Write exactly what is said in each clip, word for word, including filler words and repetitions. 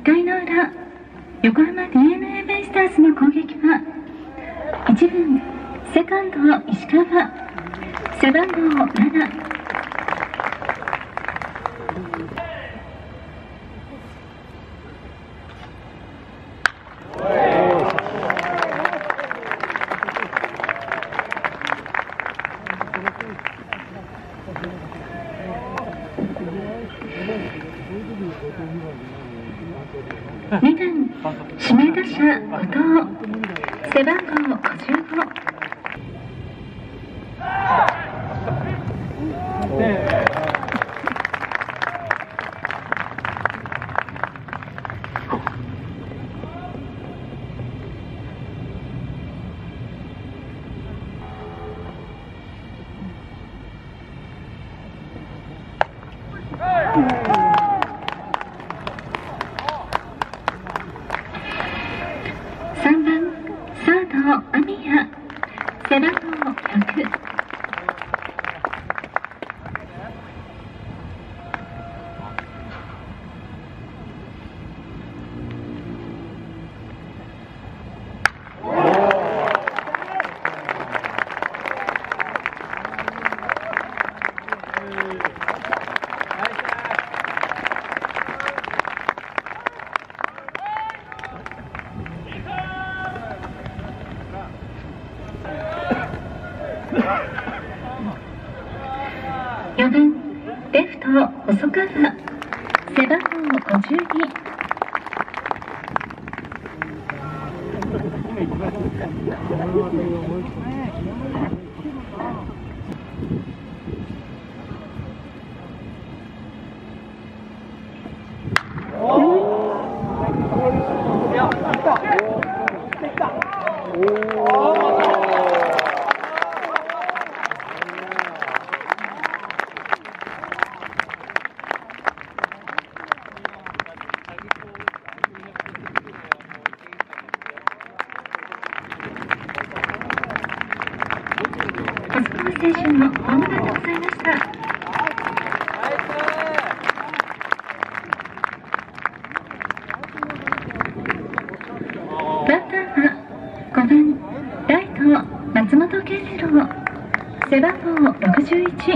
回の裏、横浜 ディーエヌエー ベイスターズの攻撃はいちばんセカンド石川、背番号なな。にばん指名打者後藤、背番号ごじゅうご。さんばんサード網谷、背番号ろく。よんばんレフト細川、背番号ごじゅうに。細川選手のホームランでございました。バッターはごばんライト松本健次郎、背番号ろくじゅういち。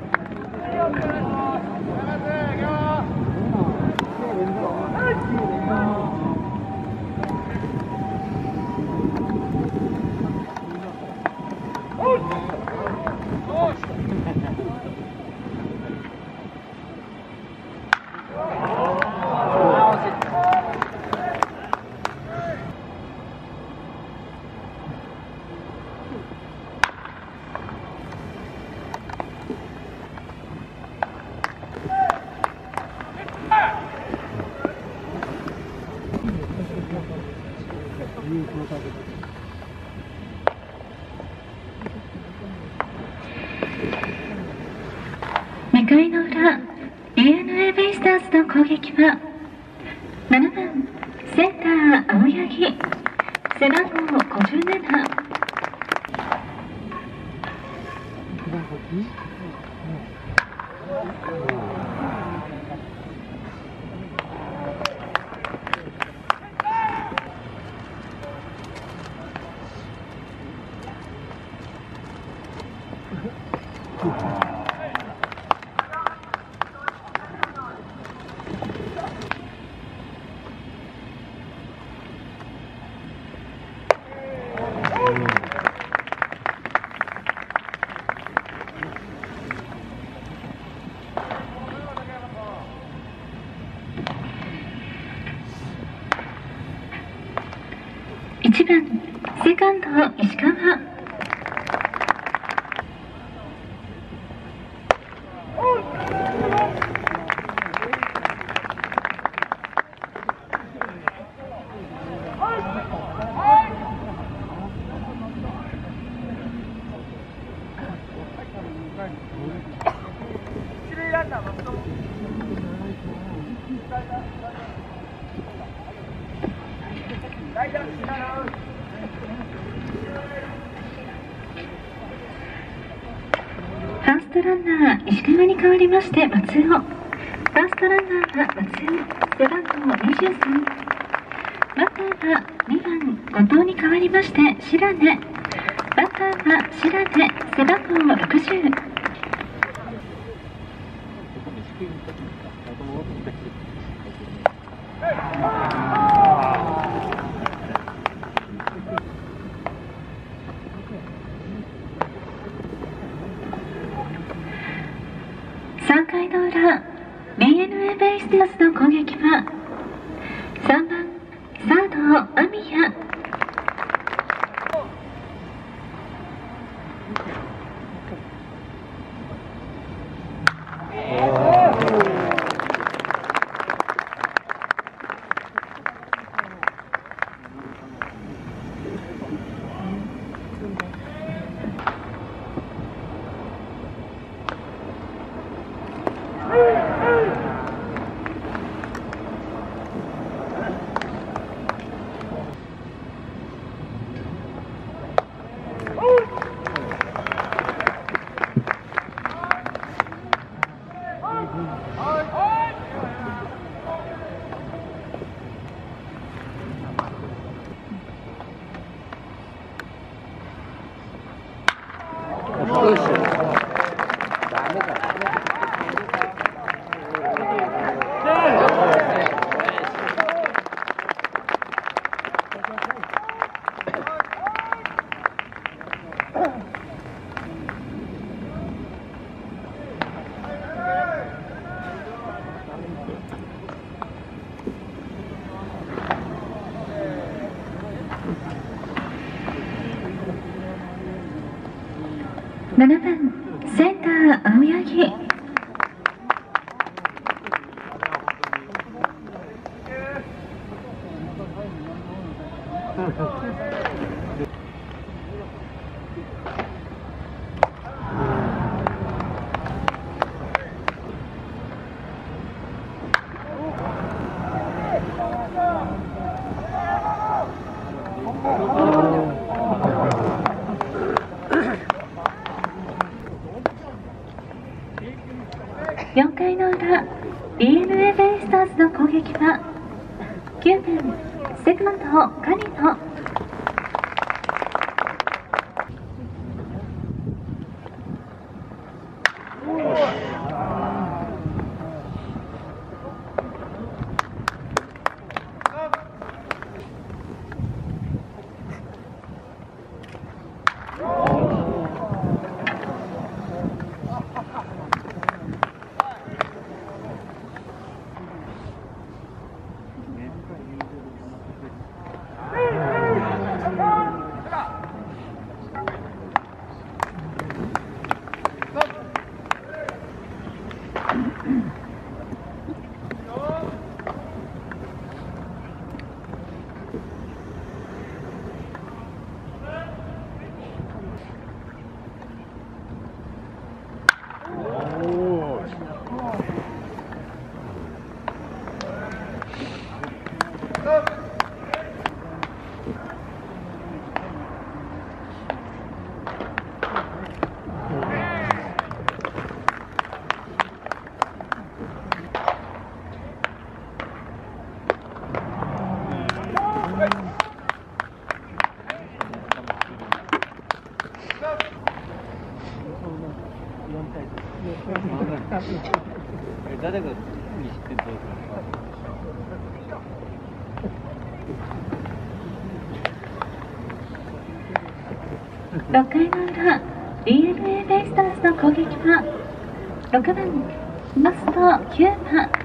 にかいの裏、 ディーエヌエー ベイスターズの攻撃はななばんセンター青柳、背番号ごじゅうなな。いちばんセカンド石川、 一塁ランナー松友。代打品川。 ファーストランナー石川に代わりまして松尾、バファーストランナーは松井、背番号にじゅうさん。バッターはにばん後藤に代わりまして白根。バッターは白根、背番号ろくじゅう。さんかいの裏、ディーエヌエー ベイスターズの攻撃はさんばんサード網谷。ななばんセンター青柳。よんかいの裏、 ディーエヌエー ベイスターズの攻撃はきゅうばんセカンド狩野。 誰がに失点取るか。 ろっかいの裏、 ディーエヌエー ベイスターズの攻撃はろくばんマストきゅうばん。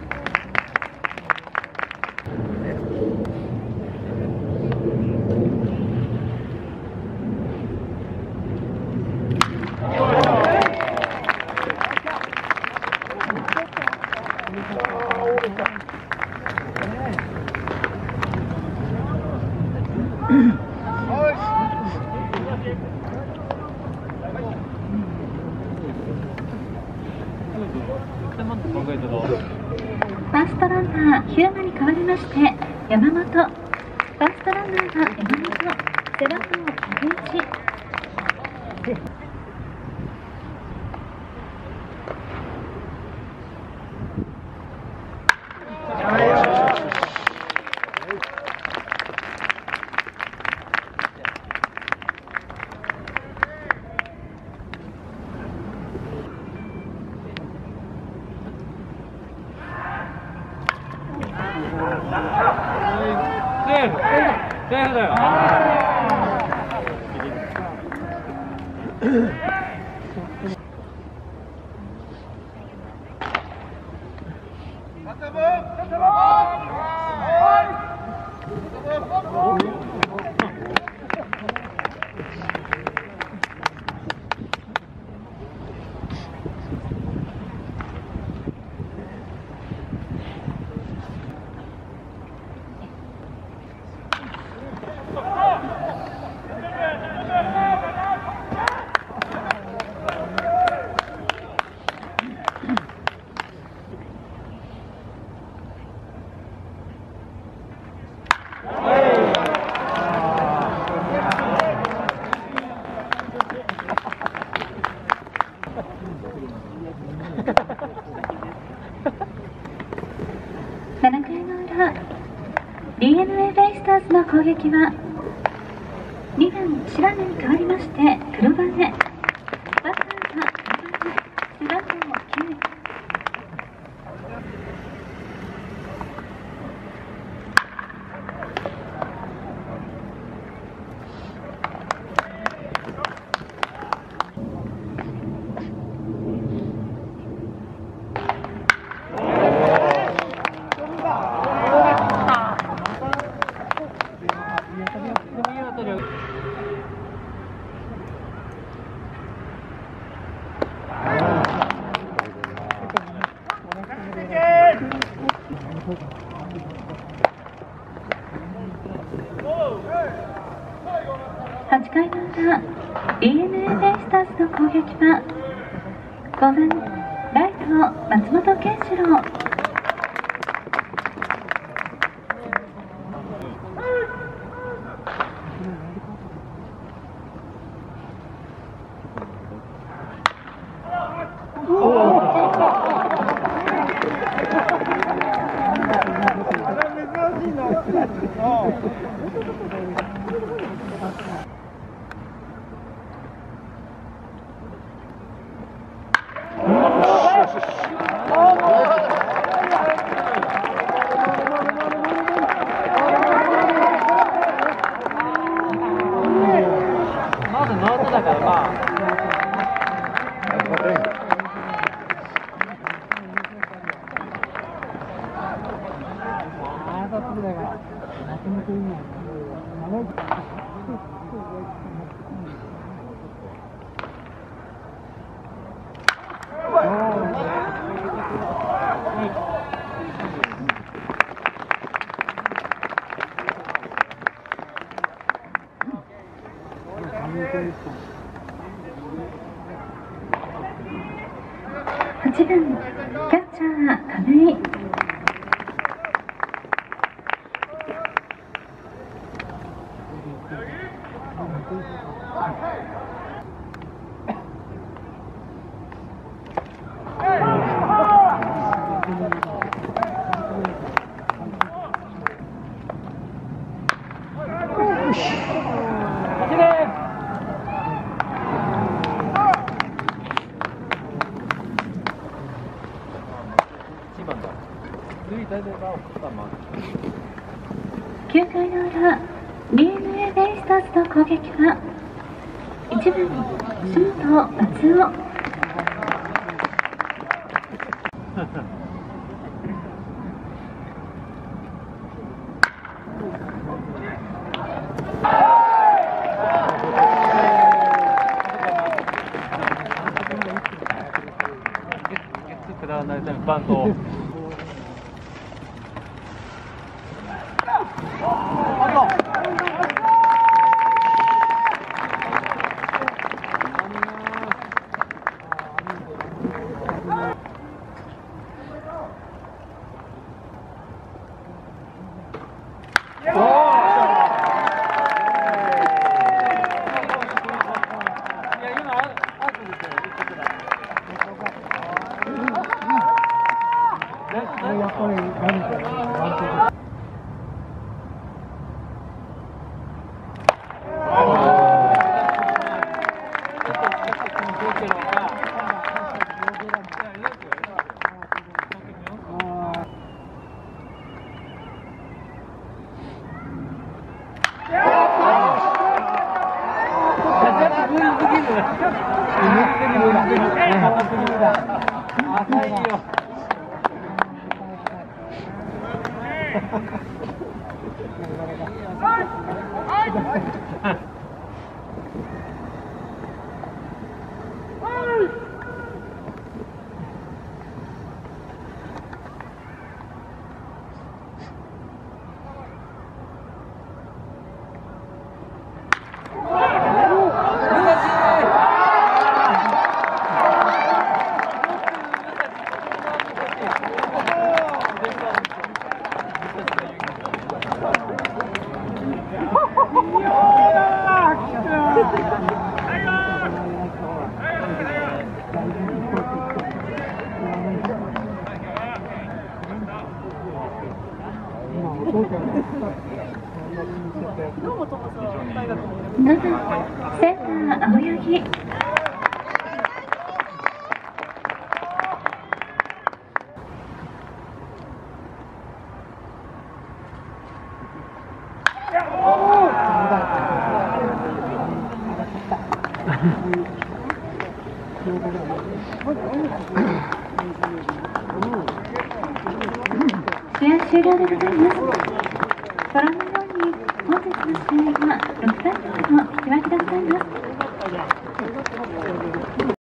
考えたの。 ファーストランナー、日山に代わりまして山本。ファーストランナーは山本、背番号ひゃくいち。 ななかいの裏、 ディーエヌエー ベイスターズの攻撃はにばん白根に変わりまして黒羽、バッターはにばんめ背番号きゅう。はちかいの裏、 ディーエヌエー ベイスターズの攻撃はごばんライト松本健志郎。 まずノートだからまあ。 はちばんキャッチャー亀井。きゅうかいの裏、 ディーエヌエー ベイスターズの攻撃はいちばんショート松尾。 バント。 ななセンター青柳。試合終了でございます。ご覧のように本日の試合はろくたいよんの引き分けでございます。